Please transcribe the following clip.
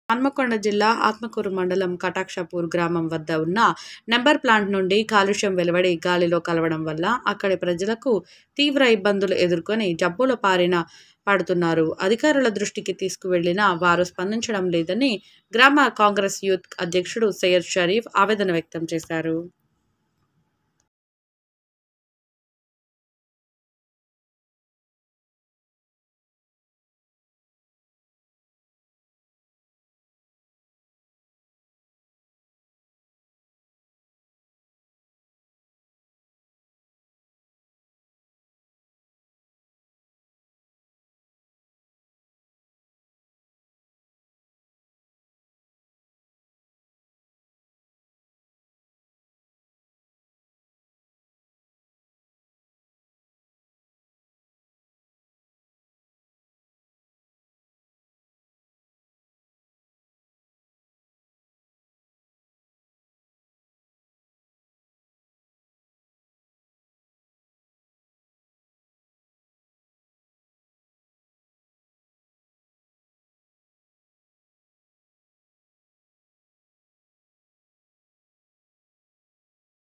హన్మకొండ జిల్లా ఆత్మకూరు మండలం కటాక్షపూర్ గ్రామం వద్ద ఉన్న నెంబర్ ప్లాంట్ నుండి కాలుష్యం వెలువడి గాలిలో కలవడం వల్ల అక్కడి ప్రజలకు తీవ్ర ఇబ్బందులు ఎదుర్కొని జబ్బుల బారిన పడుతున్నారు. అధికారుల దృష్టికి తీసుకువెళ్లినా వారు స్పందించడం లేదని గ్రామ కాంగ్రెస్ యూత్ అధ్యక్షుడు సయ్యద్ షరీఫ్ ఆవేదన వ్యక్తం చేశారు.